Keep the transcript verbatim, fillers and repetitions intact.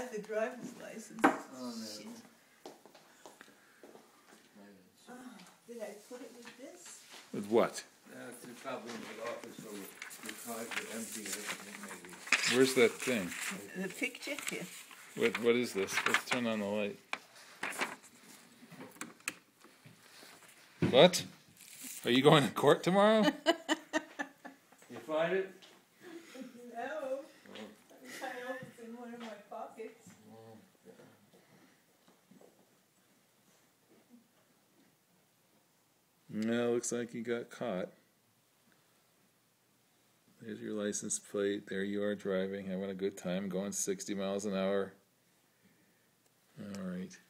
have the driver's license. Oh, no. Shit. Oh, did I put it with this? With what? That's probably in the office, so the cars are empty, I think, maybe. Where's that thing? The picture here. What, what is this? Let's turn on the light. What? Are you going to court tomorrow? You find it? No. I hope it's in one of my pockets. No, looks like you got caught. There's your license plate. There you are driving, having a good time, going sixty miles an hour. All right.